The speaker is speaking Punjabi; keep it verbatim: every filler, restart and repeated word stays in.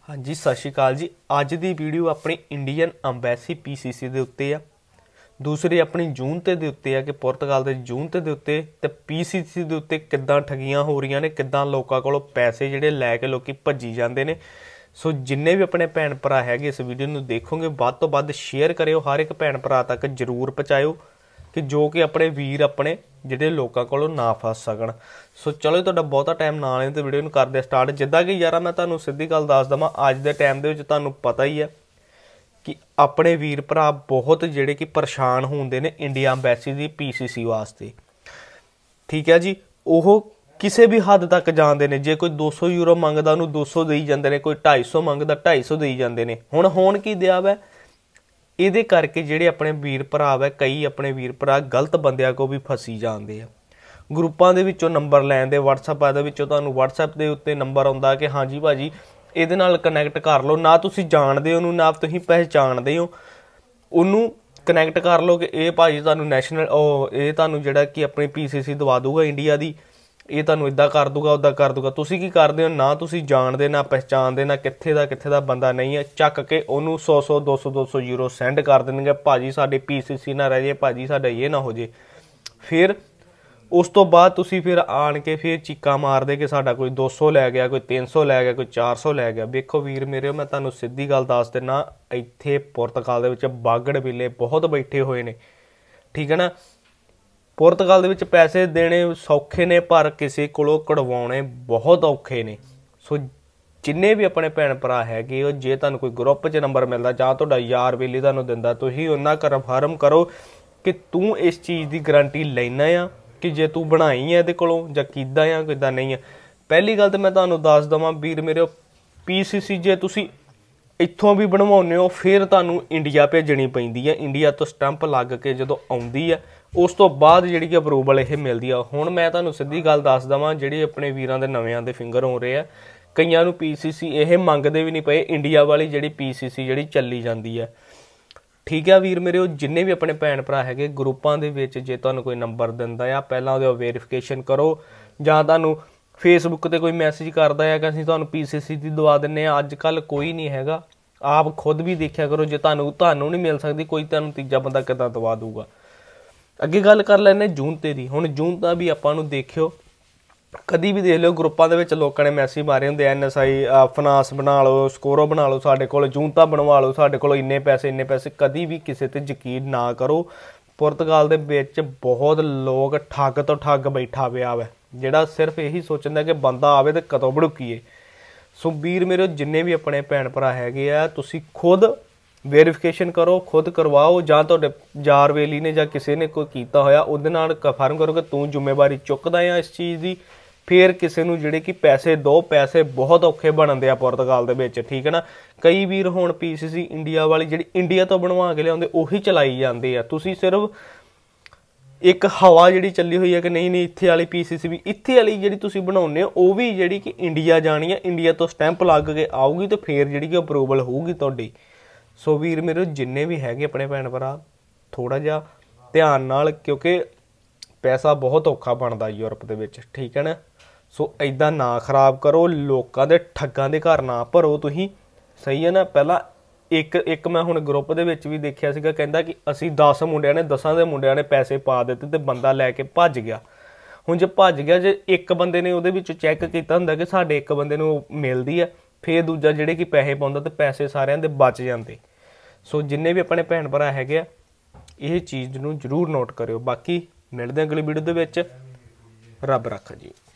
हाँ जी सत श्री अकाल जी। अज की वीडियो अपनी Indian embassy P C C के उत्ते आ, दूसरी अपनी जून ते दे उत्ते आ कि पुर्तगाल के जून ते दे उत्ते ते पी सी सी के उत्ते किद्दां ठगियां हो रही ने, किद्दां लोकां कोलों पैसे जिहड़े लैके लोकी भज्जी जांदे ने। सो जिन्ने भी अपने भैन भरा है इस वीडियो में देखोगे वध तो वध शेयर करियो, हर एक भैन भरा तक जरूर पहुँचाओ कि जो कि अपने वीर अपने ਜਿਹੜੇ ਲੋਕਾਂ ਕੋਲੋਂ ਨਾ ਫਸ ਸਕਣ। ਸੋ ਚਲੋ ਤੁਹਾਡਾ ਬਹੁਤਾ ਟਾਈਮ ਨਾ ਲੈਣ ਤੇ ਵੀਡੀਓ ਨੂੰ ਕਰਦੇ ਸਟਾਰਟ। ਜਿੱਦਾਂ ਕਿ ਯਾਰਾ ਮੈਂ ਤੁਹਾਨੂੰ ਸਿੱਧੀ ਗੱਲ ਦੱਸ ਦਵਾਂ, ਅੱਜ ਦੇ ਟਾਈਮ ਦੇ ਵਿੱਚ ਤੁਹਾਨੂੰ ਪਤਾ ਹੀ ਹੈ ਕਿ ਆਪਣੇ ਵੀਰ ਭਰਾ ਬਹੁਤ ਜਿਹੜੇ ਕਿ ਪਰੇਸ਼ਾਨ ਹੁੰਦੇ ਨੇ ਇੰਡੀਆ ਐਮਬੈਸੀ ਦੀ ਪੀ ਸੀ ਸੀ ਵਾਸਤੇ। ਠੀਕ ਹੈ ਜੀ, ਉਹ ਕਿਸੇ ਵੀ ਹੱਦ ਤੱਕ ਜਾਂਦੇ ਨੇ। ਜੇ ਕੋਈ ਦੋ सौ ਯੂਰੋ ਮੰਗਦਾ ਉਹਨੂੰ ਦੋ सौ ਦੇਈ ਜਾਂਦੇ ਨੇ, ਕੋਈ ढाई सौ ਮੰਗਦਾ ढाई सौ ਦੇਈ ਜਾਂਦੇ ਨੇ। ਹੁਣ ਹੋਣ ਕੀ ਦਿਆ ਵੈ ਇਹਦੇ ਕਰਕੇ ਜਿਹੜੇ ਆਪਣੇ ਵੀਰ ਭਰਾ ਵੈ, ਕਈ ਆਪਣੇ ਵੀਰ ਭਰਾ ਗਲਤ ਬੰਦਿਆਂ ਕੋ ਵੀ ਫਸੀ ਜਾਂਦੇ ਆ। ਗਰੁੱਪਾਂ ਦੇ ਵਿੱਚੋਂ ਨੰਬਰ ਲੈਣ ਦੇ, ਵਟਸਐਪ ਦੇ ਵਿੱਚੋਂ ਤੁਹਾਨੂੰ ਵਟਸਐਪ ਦੇ ਉੱਤੇ ਨੰਬਰ ਆਉਂਦਾ ਕਿ ਹਾਂਜੀ ਭਾਜੀ ਇਹਦੇ ਨਾਲ ਕਨੈਕਟ ਕਰ ਲਓ। ਨਾ ਤੁਸੀਂ ਜਾਣਦੇ ਉਹਨੂੰ, ਨਾ ਤੁਸੀਂ ਪਹਿਚਾਣਦੇ ਹੋ ਉਹਨੂੰ, ਕਨੈਕਟ ਕਰ ਲਓ ਕਿ ਇਹ ਭਾਜੀ ਤੁਹਾਨੂੰ ਨੈਸ਼ਨਲ ਉਹ ਇਹ ਤੁਹਾਨੂੰ ਜਿਹੜਾ ਕਿ ਆਪਣੀ ਪੀ ਸੀ ਸੀ ਦਵਾ ਦੂਗਾ ਇੰਡੀਆ ਦੀ, ਇਹ ਤੁਹਾਨੂੰ ਇੱਦਾਂ ਕਰ ਦੂਗਾ ਉੱਦਾਂ ਕਰ ਦੂਗਾ। ਤੁਸੀਂ ਕੀ ਕਰਦੇ ਹੋ, ਨਾ ਤੁਸੀਂ ਜਾਣਦੇ ਨਾ ਪਹਿਚਾਣਦੇ, ਨਾ ਕਿੱਥੇ ਦਾ ਕਿੱਥੇ ਦਾ ਬੰਦਾ ਨਹੀਂ ਹੈ, ਚੱਕ ਕੇ ਉਹਨੂੰ ਸੌ ਸੌ ਦੋ ਸੌ ਦੋ ਸੌ ਯੂਰੋ ਸੈਂਡ ਕਰ ਦੇਣਗੇ। ਭਾਜੀ ਸਾਡੇ ਪੀ ਸੀ ਸੀ ਨਾ ਰਹਿ ਜੇ, ਭਾਜੀ ਸਾਡਾ ਇਹ ਨਾ ਹੋ ਜੇ। ਫਿਰ ਉਸ ਤੋਂ ਬਾਅਦ ਤੁਸੀਂ ਫਿਰ ਆਣ ਕੇ ਫਿਰ ਚੀਕਾਂ ਮਾਰਦੇ ਕਿ ਸਾਡਾ ਕੋਈ ਦੋ ਸੌ ਲੈ ਗਿਆ, ਕੋਈ ਤਿੰਨ ਸੌ ਲੈ ਗਿਆ, ਕੋਈ ਚਾਰ ਸੌ ਲੈ ਗਿਆ। ਵੇਖੋ ਵੀਰ ਮੇਰੇ, ਮੈਂ ਤੁਹਾਨੂੰ ਸਿੱਧੀ ਗੱਲ ਦੱਸ ਦਿੰਦਾ, ਇੱਥੇ ਪੁਰਤਗਾਲ ਦੇ ਵਿੱਚ ਬਾਗੜ ਬਿੱਲੇ ਬਹੁਤ ਬੈਠੇ ਹੋਏ ਨੇ। ਠੀਕ ਹੈ ਨਾ, ਪੁਰਤਗਾਲ ਦੇ ਵਿੱਚ ਪੈਸੇ ਦੇਣੇ ਸੌਖੇ ਨੇ ਪਰ ਕਿਸੇ ਕੋਲੋਂ ਕਢਵਾਉਣੇ ਬਹੁਤ ਔਖੇ ਨੇ। ਸੋ ਜਿੰਨੇ ਵੀ ਆਪਣੇ ਭੈਣ ਭਰਾ ਹੈਗੇ ਉਹ, ਜੇ ਤੁਹਾਨੂੰ ਕੋਈ ਗਰੁੱਪ 'ਚ ਨੰਬਰ ਮਿਲਦਾ ਜਾਂ ਤੁਹਾਡਾ ਯਾਰ ਵੇਲੀ ਤੁਹਾਨੂੰ ਦਿੰਦਾ, ਤੁਸੀਂ ਉਹਨਾਂ ਕਨਫਰਮ ਕਰੋ ਕਿ ਤੂੰ ਇਸ ਚੀਜ਼ ਦੀ ਗਰੰਟੀ ਲੈਣਾ ਆ ਕਿ ਜੇ ਤੂੰ ਬਣਾਈ ਹੈ ਇਹਦੇ ਕੋਲੋਂ ਜਾਂ ਕਿੱਦਾਂ ਆ ਕਿੱਦਾਂ ਨਹੀਂ ਆ। ਪਹਿਲੀ ਗੱਲ ਤਾਂ ਮੈਂ ਤੁਹਾਨੂੰ ਦੱਸ ਦੇਵਾਂ ਵੀਰ ਮੇਰੇ, ਪੀ ਸੀ ਸੀ ਜੇ ਤੁਸੀਂ ਇੱਥੋਂ ਵੀ ਬਣਵਾਉਂਦੇ ਹੋ ਫਿਰ ਤੁਹਾਨੂੰ ਇੰਡੀਆ ਭੇਜਣੀ ਪੈਂਦੀ ਹੈ। ਇੰਡੀਆ ਤੋਂ ਸਟੈਂਪ ਲੱਗ ਕੇ ਜਦੋਂ ਆਉਂਦੀ ਹੈ ਉਸ ਤੋਂ ਬਾਅਦ ਜਿਹੜੀ ਕਿ ਅਪਰੂਵਲ ਇਹ ਮਿਲਦੀ ਆ। ਹੁਣ ਮੈਂ ਤੁਹਾਨੂੰ ਸਿੱਧੀ ਗੱਲ ਦੱਸ ਦੇਵਾਂ, ਜਿਹੜੇ ਆਪਣੇ ਵੀਰਾਂ ਦੇ ਨਵਿਆਂ ਦੇ ਫਿੰਗਰ ਹੋ ਰਹੇ ਆ, ਕਈਆਂ ਨੂੰ ਪੀ ਸੀ ਸੀ ਇਹ ਮੰਗਦੇ ਵੀ ਨਹੀਂ ਪਏ, ਇੰਡੀਆ ਵਾਲੀ ਜਿਹੜੀ ਪੀ ਸੀ ਸੀ ਜਿਹੜੀ ਚੱਲੀ ਜਾਂਦੀ ਹੈ। ਠੀਕ ਆ ਵੀਰ ਮੇਰੇ, ਉਹ ਜਿੰਨੇ ਵੀ ਆਪਣੇ ਭੈਣ ਭਰਾ ਹੈਗੇ ਗਰੁੱਪਾਂ ਦੇ ਵਿੱਚ ਜੇ ਤੁਹਾਨੂੰ ਕੋਈ ਨੰਬਰ ਦਿੰਦਾ ਆ, ਪਹਿਲਾਂ ਉਹਦੇ ਵੈਰੀਫਿਕੇਸ਼ਨ ਕਰੋ। ਜਾਂ ਤੁਹਾਨੂੰ ਫੇਸਬੁੱਕ ਤੇ ਕੋਈ ਮੈਸੇਜ ਕਰਦਾ ਹੈ ਕਿ ਅਸੀਂ ਤੁਹਾਨੂੰ ਪੀ ਸੀ ਸੀ ਦੀ ਦਵਾ ਦਿੰਦੇ ਹਾਂ, ਅੱਜ ਕੱਲ੍ਹ ਕੋਈ ਨਹੀਂ ਹੈਗਾ। ਆਪ ਖੁਦ ਵੀ ਦੇਖਿਆ ਕਰੋ, ਜੇ ਤੁਹਾਨੂੰ ਤੁਹਾਨੂੰ ਨਹੀਂ ਮਿਲ ਸਕਦੀ ਕੋਈ ਤੁਹਾਨੂੰ ਤੀਜਾ ਬੰਦਾ ਕਿੱਦਾਂ ਦਵਾ ਦੂਗਾ। ਅੱਗੇ ਗੱਲ ਕਰ ਲੈਂਦੇ ਜੂਨ ਤੇ ਦੀ। ਹੁਣ ਜੂਨ ਦਾ ਵੀ ਆਪਾਂ ਨੂੰ ਦੇਖਿਓ, ਕਦੀ ਵੀ ਦੇਖ ਲਿਓ ਗਰੁੱਪਾਂ ਦੇ ਵਿੱਚ ਲੋਕਾਂ ਨੇ ਮੈਸੇਜ ਮਾਰੇ ਹੁੰਦੇ, ਐਨ ਐਸ ਆਈ ਫਾਈਨਾਂਸ ਬਣਾ ਲਓ, ਸਕੋਰੋ ਬਣਾ ਲਓ, ਸਾਡੇ ਕੋਲ ਜੂਨਤਾ ਬਣਵਾ ਲਓ, ਸਾਡੇ ਕੋਲ ਇੰਨੇ ਪੈਸੇ ਇੰਨੇ ਪੈਸੇ। ਕਦੀ ਵੀ ਕਿਸੇ ਤੇ ਯਕੀਨ ਨਾ ਕਰੋ। ਪੁਰਤਗਾਲ ਦੇ ਵਿੱਚ ਬਹੁਤ ਲੋਕ ਠੱਗ ਤੋਂ ਠੱਗ ਬੈਠਾ ਪਿਆ ਵਾ, ਜਿਹੜਾ ਸਿਰਫ ਇਹੀ ਸੋਚਦਾ ਕਿ ਬੰਦਾ ਆਵੇ ਤੇ ਕਦੋਂ ਭੜੂਕੀਏ। ਸੋ ਵੀਰ ਮੇਰੇ, ਜਿੰਨੇ ਵੀ ਆਪਣੇ ਭੈਣ ਭਰਾ ਹੈਗੇ ਆ, ਤੁਸੀਂ ਖੁਦ ਵੈਰੀਫਿਕੇਸ਼ਨ ਕਰੋ, ਖੁਦ ਕਰਵਾਓ। ਜਾਂ ਤੁਹਾਡੇ ਯਾਰ ਵੇਲੀ ਨੇ ਜਾਂ ਕਿਸੇ ਨੇ ਕੋਈ ਕੀਤਾ ਹੋਇਆ ਉਹਦੇ ਨਾਲ ਕਨਫਰਮ ਕਰੋ ਕਿ ਤੂੰ ਜ਼ਿੰਮੇਵਾਰੀ ਚੁੱਕਦਾ ਆ ਇਸ ਚੀਜ਼ ਦੀ। ਫਿਰ ਕਿਸੇ ਨੂੰ ਜਿਹੜੇ ਕਿ ਪੈਸੇ ਦੋ, ਪੈਸੇ ਬਹੁਤ ਔਖੇ ਬਣਦੇ ਆ ਪੁਰਤਗਾਲ ਦੇ ਵਿੱਚ। ਠੀਕ ਹੈ ਨਾ, ਕਈ ਵੀਰ ਹੁਣ ਪੀ ਸੀ ਸੀ ਇੰਡੀਆ ਵਾਲੀ ਜਿਹੜੀ ਇੰਡੀਆ ਤੋਂ ਬਣਵਾ ਕੇ ਲਿਆਉਂਦੇ ਉਹੀ ਚਲਾਈ ਜਾਂਦੇ ਆ। ਤੁਸੀਂ ਸਿਰਫ ਇੱਕ ਹਵਾ ਜਿਹੜੀ ਚੱਲੀ ਹੋਈ ਹੈ ਕਿ ਨਹੀਂ ਨਹੀਂ ਇੱਥੇ ਵਾਲੀ ਪੀ ਸੀ ਸੀ ਵੀ, ਇੱਥੇ ਵਾਲੀ ਜਿਹੜੀ ਤੁਸੀਂ ਬਣਾਉਂਦੇ ਹੋ ਉਹ ਵੀ ਜਿਹੜੀ ਕਿ ਇੰਡੀਆ ਜਾਣੀ ਹੈ, ਇੰਡੀਆ ਤੋਂ ਸਟੈਂਪ ਲੱਗ ਕੇ ਆਊਗੀ ਤੇ ਫਿਰ ਜਿਹੜੀ ਕਿ ਅਪਰੂਵਲ ਹੋਊਗੀ ਤੁਹਾਡੀ। ਸੋ ਵੀਰ ਮੇਰੇ, ਜਿੰਨੇ ਵੀ ਹੈਗੇ ਆਪਣੇ ਭੈਣ ਭਰਾ ਥੋੜ੍ਹਾ ਜਿਹਾ ਧਿਆਨ ਨਾਲ, ਕਿਉਂਕਿ ਪੈਸਾ ਬਹੁਤ ਔਖਾ ਬਣਦਾ ਯੂਰਪ ਦੇ ਵਿੱਚ। ਠੀਕ ਹੈ ਨਾ, ਸੋ ਇੱਦਾਂ ਨਾ ਖਰਾਬ ਕਰੋ, ਲੋਕਾਂ ਦੇ ਠੱਗਾਂ ਦੇ ਘਰ ਨਾ ਭਰੋ ਤੁਸੀਂ। ਸਹੀ ਹੈ ਨਾ। ਪਹਿਲਾਂ ਇੱਕ ਇੱਕ ਮੈਂ ਹੁਣ ਗਰੁੱਪ ਦੇ ਵਿੱਚ ਵੀ ਦੇਖਿਆ ਸੀਗਾ, ਕਹਿੰਦਾ ਕਿ ਅਸੀਂ ਦਸ ਮੁੰਡਿਆਂ ਨੇ ਦਸਾਂ ਦੇ ਮੁੰਡਿਆਂ ਨੇ ਪੈਸੇ ਪਾ ਦਿੱਤੇ ਤੇ ਬੰਦਾ ਲੈ ਕੇ ਭੱਜ ਗਿਆ। ਹੁਣ ਜੇ ਭੱਜ ਗਿਆ, ਜੇ ਇੱਕ ਬੰਦੇ ਨੇ ਉਹਦੇ ਵਿੱਚ ਚੈੱਕ ਕੀਤਾ ਹੁੰਦਾ ਕਿ ਸਾਡੇ ਇੱਕ ਬੰਦੇ ਨੂੰ ਮਿਲਦੀ ਹੈ, ਫਿਰ ਦੂਜਾ ਜਿਹੜੇ ਕਿ ਪੈਸੇ ਪਾਉਂਦਾ ਤੇ ਪੈਸੇ ਸਾਰਿਆਂ ਦੇ ਬਚ ਜਾਂਦੇ। ਸੋ ਜਿੰਨੇ ਵੀ ਆਪਣੇ ਭੈਣ ਭਰਾ ਹੈਗੇ ਆ ਇਹ ਚੀਜ਼ ਨੂੰ ਜ਼ਰੂਰ ਨੋਟ ਕਰਿਓ। ਬਾਕੀ ਮਿਲਦੇ ਅਗਲੀ ਵੀਡੀਓ ਦੇ ਵਿੱਚ। ਰੱਬ ਰੱਖਾ ਜੀ।